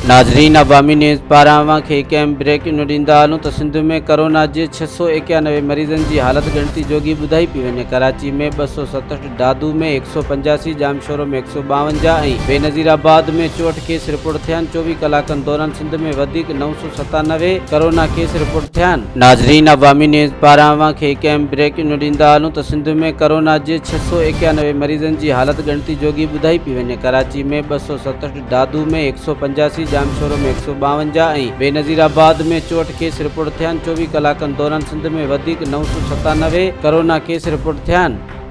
नाज़रीन, अवामी न्यूज़ पारां खे कंहिं ब्रेकिंग न्यूज़ ॾींदा हलूं त सिंध में कोरोना जे 691 मरीज़नि जी हालत ॻणती जोगी ॿुधाई पई वञे। कराची में 267, दादू में 185, जामशोरो में 152 ऐं बेनज़ीराबाद में 64 केस रिपोर्ट थिया आहिनि। 24 कलाकनि दौरान सिंध में वधीक 997 कोरोना केस रिपोर्ट थिया आहिनि। नाज़रीन, अवामी न्यूज़ पारां खे कंहिं ब्रेकिंग न्यूज़ ॾींदा हलूं त सिंध में कोरोना जे 691 मरीज़नि जी हालत ॻणती जोगी ॿुधाई पई वञे। कराची में 267, दादू में 185, जामशोरो में 152 ऐं बेनज़ीराबाद में 64 केस रिपोर्ट थिया आहिनि। 24 कलाकनि दौरान सिंध में वधीक 997 कोरोना केस रिपोर्ट थिया आहिनि।